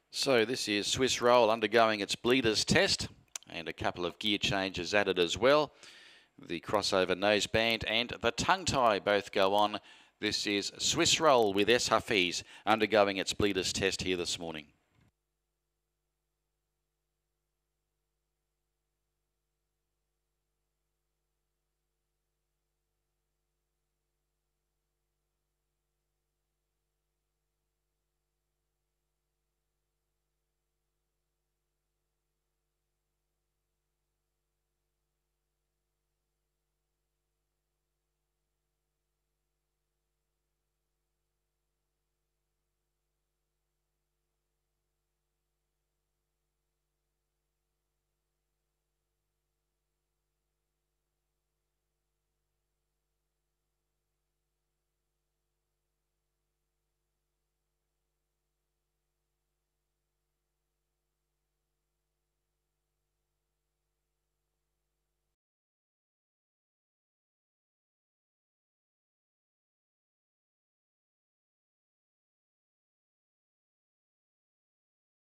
So this is Swiss Roll undergoing its bleeders test and a couple of gear changes added as well. The crossover noseband and the tongue tie both go on. This is Swiss Roll with S. Hafiz undergoing its bleeders test here this morning.